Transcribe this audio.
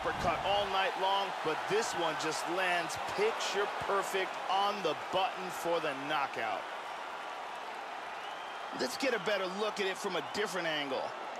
uppercut all night long, but this one just lands picture perfect on the button for the knockout. Let's get a better look at it from a different angle.